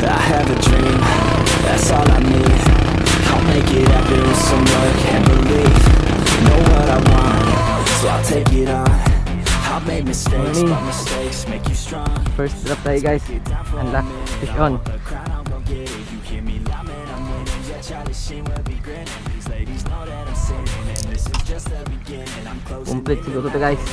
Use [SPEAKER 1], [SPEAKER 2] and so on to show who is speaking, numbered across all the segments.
[SPEAKER 1] I have a dream, that's all I need. I'll make it happen with some work and belief. Know what I want, so I'll take it on. I'll make mistakes, but mistakes make you strong.
[SPEAKER 2] First drop tayo guys. Unlock, fish on. Complete siguro to guys.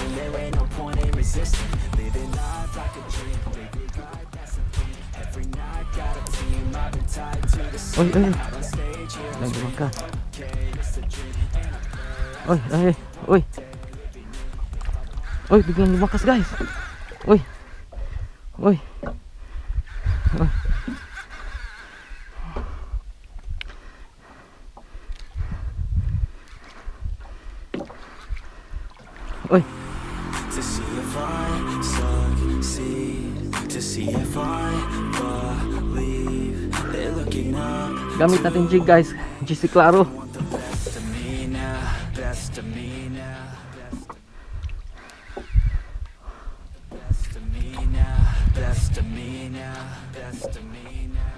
[SPEAKER 2] Oy, oy. Nagbuwag ka. Oy, oy, oy. Oy, bigyan lumakas guys. Oy. Oy. Oy. Oy.
[SPEAKER 1] To see if I succeed, to see if I believe they're looking up.
[SPEAKER 2] Gamit natin jig guys, GC Claro.
[SPEAKER 1] The best of me now, best of me now, best of me now, best of me now, best of me now.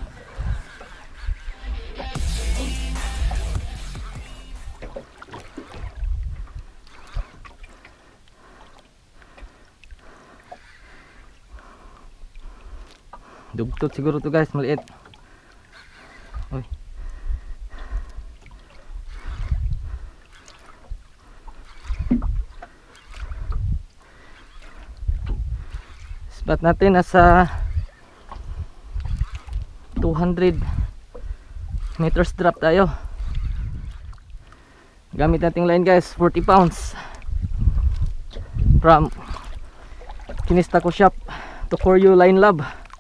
[SPEAKER 2] Dugtot siguro to guys, maliit. Oy. Spot natin nasa 200 meters drop tayo. Gamit nating line guys, 40 pounds from Kinistaco shop to For You Line Lab.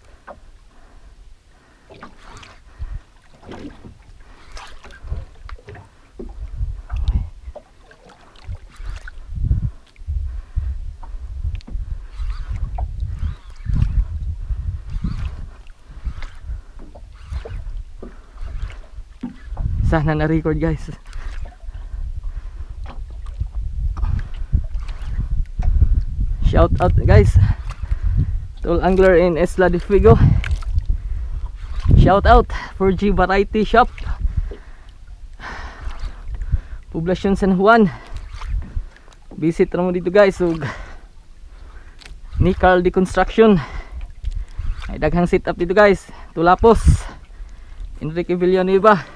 [SPEAKER 2] Sana na-record guys. Shout out guys to all angler in Isla de Figo. Shout out for G Variety Shop, Poblacion San Juan. Visit mo dito guys. Ug ni Carl de Construction. Ay daghang setup dito guys. Tulapos, Enrique Villanueva.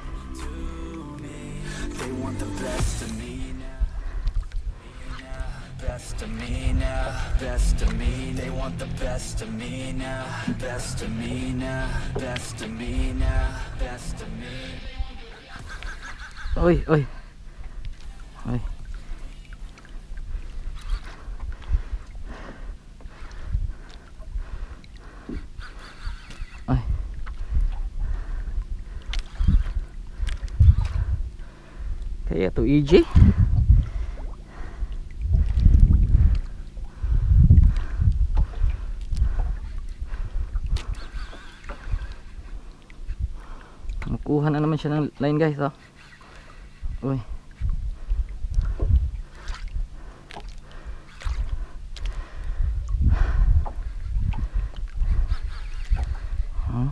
[SPEAKER 1] Best of me, they want the best of me now. Best of me now, best of me now, best of me.
[SPEAKER 2] Oy, oy. Oy. Oy. Kaya to EJ. Makuha na naman siya ng line guys, oh. Uy. Huh?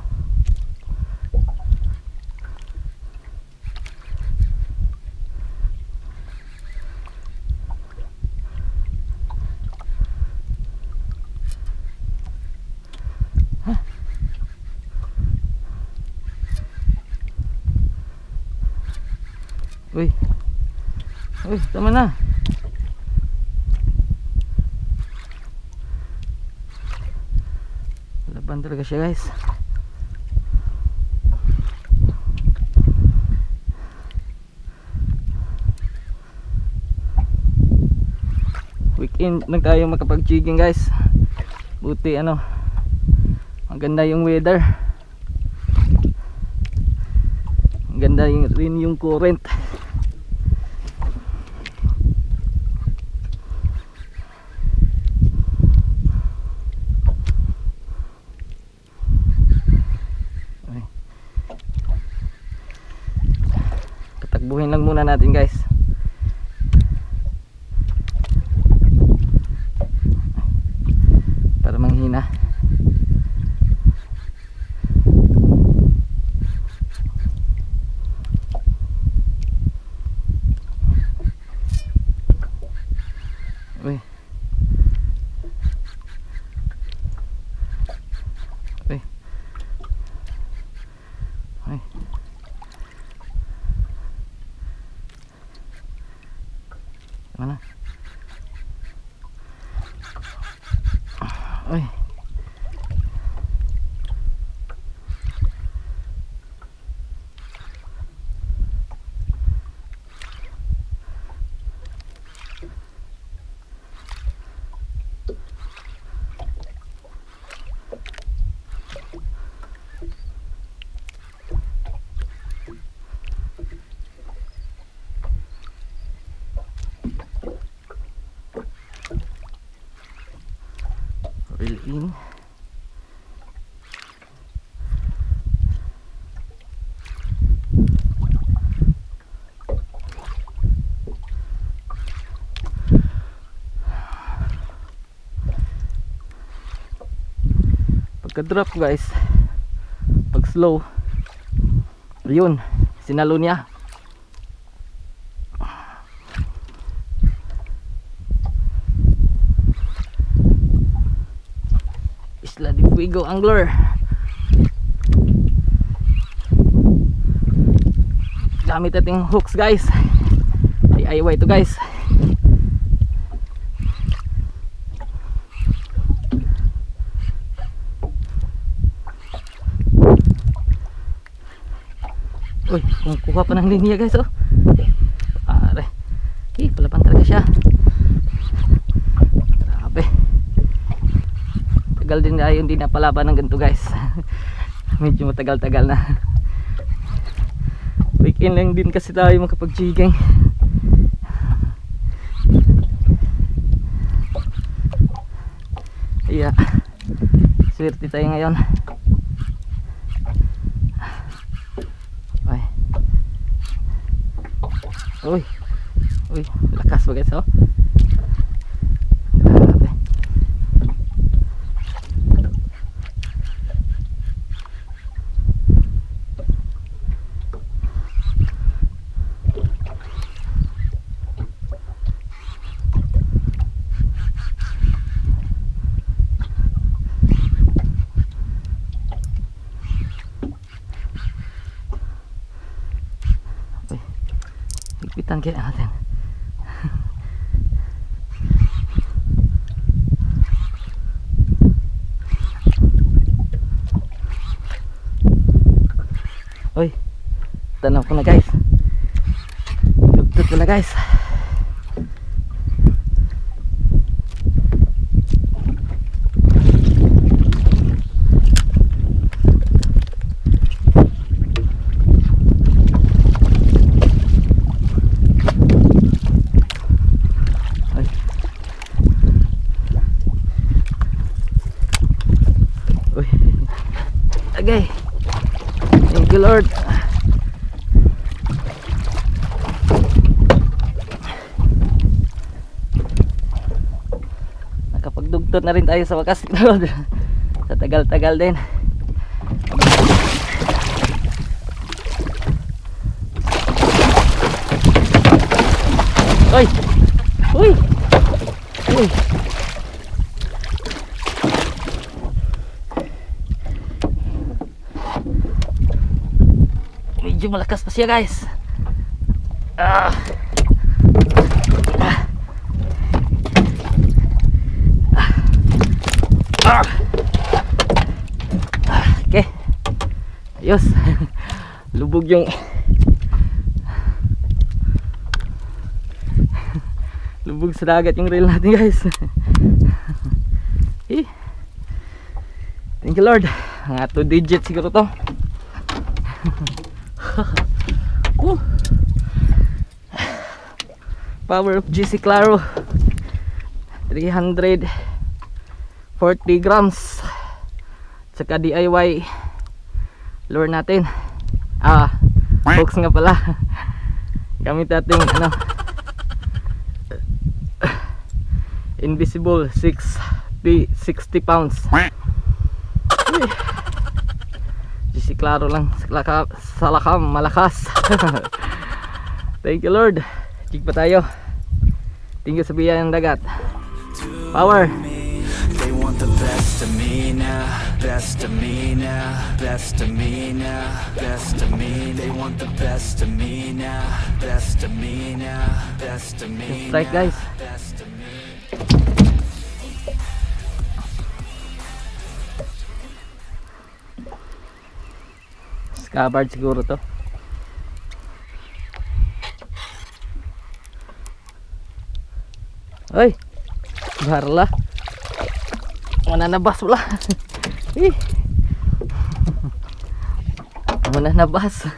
[SPEAKER 2] Uy. Uy, tama na. Laban talaga siya guys. Weekend lang tayo makapag-jigging guys. Buti ano, maganda yung weather. Maganda rin yung current. Katakbuhin lang muna natin guys. Para manghina. pin. Pagka-drop guys, pag slow, yun, sinalo niya. Isla de Fuego angler. Gamit nating hooks guys, DIY to guys. Uy, kumukuha pa ng linya guys, oh. Pare. Palaban talaga siya. Grabe. Tagal din na yung di napalaban ng ganito guys. Medyo matagal-tagal na. Weekend lang din kasi tayo makapag-jigging. Yeah. Swerte tayo ngayon. Uy, uy, lakas ba guys, oh. Grabe. Higpitan kaya natin. Uy, tanaw ko na guys. Dugtut ko na guys. Okay, thank you Lord. Nakapagdugtod na rin tayo sa wakas Lord. Sa tagal-tagal din. Uy! Uy! Uy! Medyo malakas pa siya guys. Okay. Ayos. Lubog yung lubog sa dagat yung reel natin guys. Thank you Lord. Mga 2 digits siguro to. Power of GC Claro 340 grams. Saka DIY lure natin. Hooks nga pala. Gamit natin ano, Invisible 60 pounds. GC Claro lang sa lakam, malakas. Thank you Lord. Jig pa tayo. Thank you sa biyayang dagat. Power.
[SPEAKER 1] They want the best of me now, best of me now, best of me now, best of me. They want the best of me now, best of me now, best of me.
[SPEAKER 2] Strike guys.
[SPEAKER 1] Best of me.
[SPEAKER 2] Scabbard siguro to. Oy, barla. Mananabas pula. Mananabas.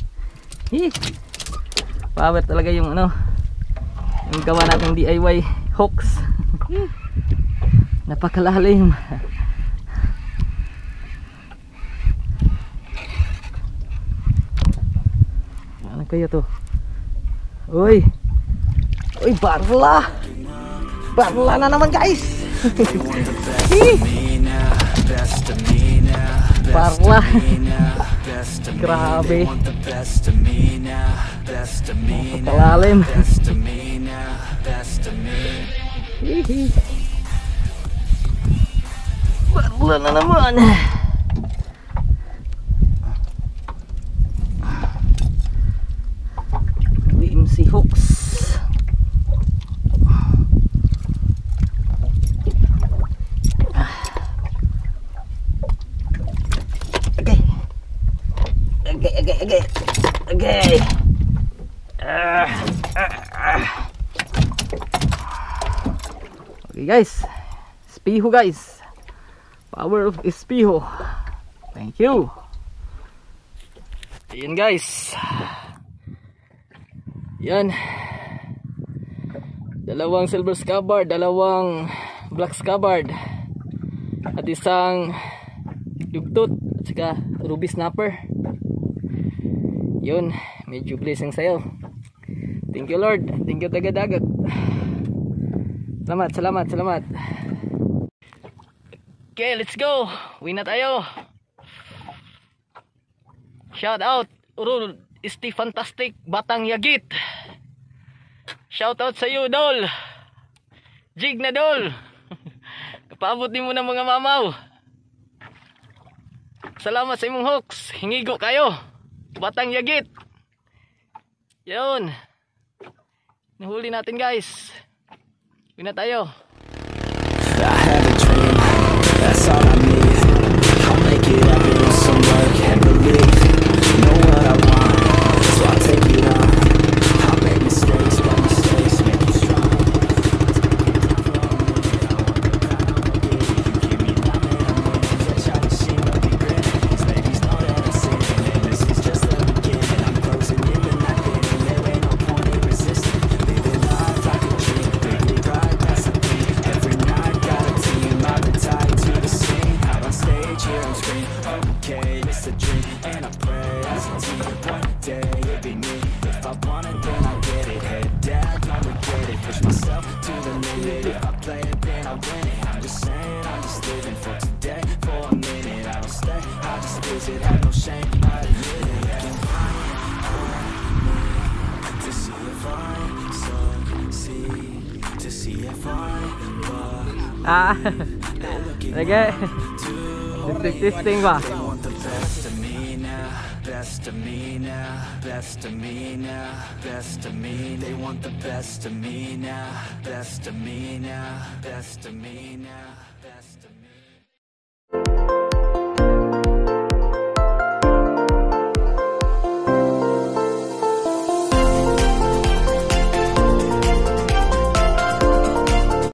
[SPEAKER 2] Power talaga yung ano, yung gawa nating DIY hooks. Napakalalim. Ano kaya to? Uy! Uy, barla! Barla na naman guys! Barla! Grabe! Napakalalim! Hihi! Barla na naman! BMC hooks. Okay. Okay guys. Espiho guys. Power of Espiho. Thank you. Ayan guys. Yan. Dalawang silver scabbard, dalawang black scabbard, at isang yugtot, at saka ruby snapper. Yun, medyo blessing sa'yo. Thank you Lord. Thank you Tagadagat. Salamat. Okay, let's go. Uwi na tayo. Shout out Urul Isti Fantastic Batang Yagit. Shout out sa iyo Dol. Jig na Dol. Kapaabot din mo ng mga mamaw. Salamat sa imong hooks. Hingigo kayo. Batang Yagit. Yun. Nahuli natin guys. Uwi na tayo.
[SPEAKER 1] I have a dream, that's all I need. I'll make it happen with some work and belief. Know what I want, so I'll take it on. I'll make mistakes, but mistakes make me strong. Give me love and I'm willing to try to see what be great. These ladies know that I'm sinning, and this is just the beginning. I'm closing in the night, and there ain't no point in resisting. Living life like a dream, baby, right, that's the thing. Every night, got a team, I've been tied to the scene. Out on stage, here on screen, okay, it's a dream. And I pray as a team, one day it'll be me. If I want it, then I get it. Head down, don't regret it. Push myself to the limit. If I play it, then I win it. I'm just saying, I'm just living for today, for a minute. I don't stay, I just visit, have no shame, I admit it. To see if I succeed, to see if I
[SPEAKER 2] Lagi. Testing ba?
[SPEAKER 1] They want the best of me now, best of me now, best of me now, best of me. They want the best of me now, best of me now, best of me now, best of me.